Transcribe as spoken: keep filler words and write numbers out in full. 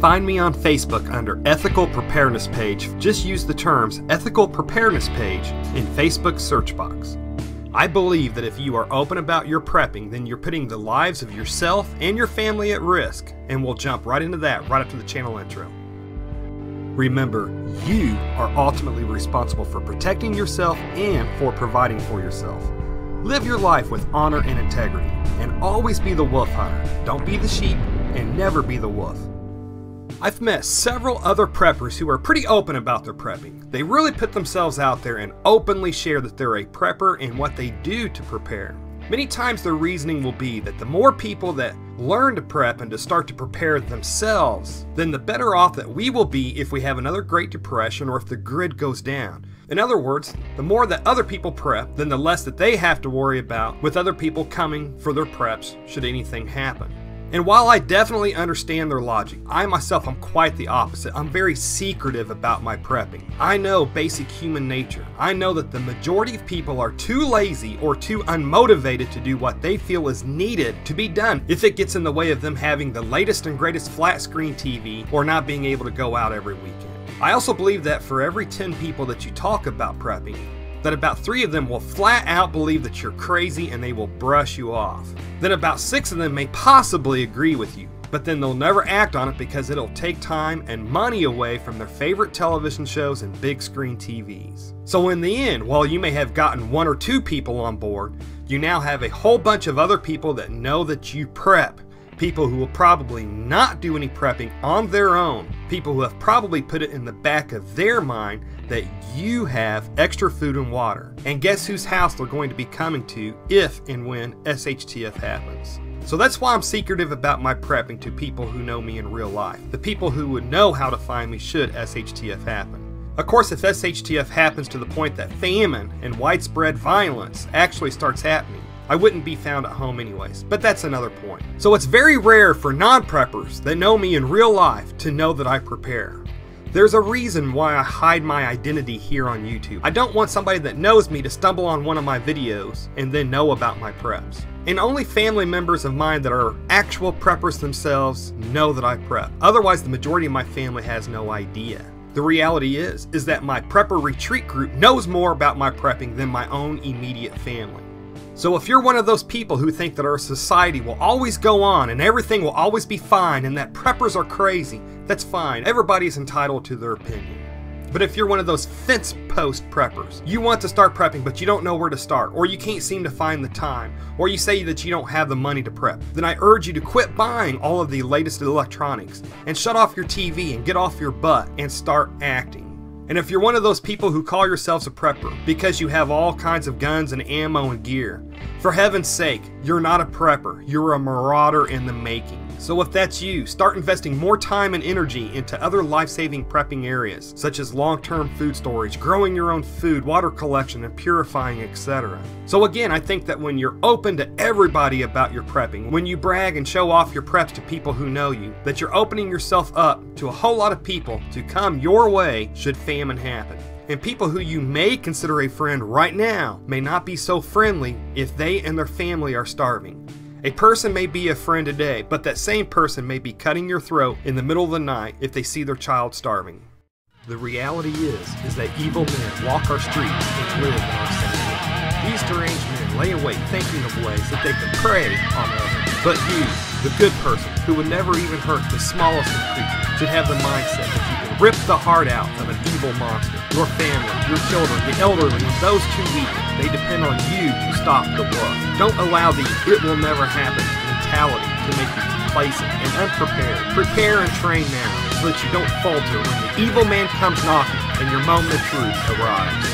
Find me on Facebook under Ethical Preparedness Page. Just use the terms Ethical Preparedness Page in Facebook's search box. I believe that if you are open about your prepping, then you're putting the lives of yourself and your family at risk, and we'll jump right into that right after the channel intro. Remember, you are ultimately responsible for protecting yourself and for providing for yourself. Live your life with honor and integrity, and always be the wolf hunter. Don't be the sheep, and never be the wolf. I've met several other preppers who are pretty open about their prepping. They really put themselves out there and openly share that they're a prepper and what they do to prepare. Many times their reasoning will be that the more people that learn to prep and to start to prepare themselves, then the better off that we will be if we have another Great Depression or if the grid goes down. In other words, the more that other people prep, then the less that they have to worry about with other people coming for their preps should anything happen. And while I definitely understand their logic, I myself am quite the opposite. I'm very secretive about my prepping. I know basic human nature. I know that the majority of people are too lazy or too unmotivated to do what they feel is needed to be done if it gets in the way of them having the latest and greatest flat screen T V or not being able to go out every weekend. I also believe that for every ten people that you talk about prepping, that about three of them will flat out believe that you're crazy and they will brush you off. Then about six of them may possibly agree with you, but then they'll never act on it because it'll take time and money away from their favorite television shows and big screen T Vs. So in the end, while you may have gotten one or two people on board, you now have a whole bunch of other people that know that you prep. People who will probably not do any prepping on their own. People who have probably put it in the back of their mind that you have extra food and water. And guess whose house they're going to be coming to if and when S H T F happens. So that's why I'm secretive about my prepping to people who know me in real life. The people who would know how to find me should S H T F happen. Of course, if S H T F happens to the point that famine and widespread violence actually starts happening, I wouldn't be found at home anyways, but that's another point. So it's very rare for non-preppers that know me in real life to know that I prepare. There's a reason why I hide my identity here on YouTube. I don't want somebody that knows me to stumble on one of my videos and then know about my preps. And only family members of mine that are actual preppers themselves know that I prep. Otherwise, the majority of my family has no idea. The reality is, is that my prepper retreat group knows more about my prepping than my own immediate family. So if you're one of those people who think that our society will always go on and everything will always be fine and that preppers are crazy, that's fine. Everybody's entitled to their opinion. But if you're one of those fence post preppers, you want to start prepping but you don't know where to start, or you can't seem to find the time, or you say that you don't have the money to prep, then I urge you to quit buying all of the latest electronics and shut off your T V and get off your butt and start acting. And if you're one of those people who call yourselves a prepper because you have all kinds of guns and ammo and gear, for heaven's sake, you're not a prepper, you're a marauder in the making. So if that's you, start investing more time and energy into other life-saving prepping areas, such as long-term food storage, growing your own food, water collection, and purifying, et cetera. So again, I think that when you're open to everybody about your prepping, when you brag and show off your preps to people who know you, that you're opening yourself up to a whole lot of people to come your way should famine happen. And people who you may consider a friend right now may not be so friendly if they and their family are starving. A person may be a friend today, but that same person may be cutting your throat in the middle of the night if they see their child starving. The reality is, is that evil men walk our streets and live in our society. These deranged men lay awake thinking of ways that they can prey on others. But you, the good person, who would never even hurt the smallest of creatures, should have the mindset that you can rip the heart out of an evil monster. Your family, your children, the elderly, and those too weak, they depend on you to stop the war. Don't allow the "it will never happen" mentality to make you complacent and unprepared. Prepare and train now so that you don't falter when the evil man comes knocking and your moment of truth arrives.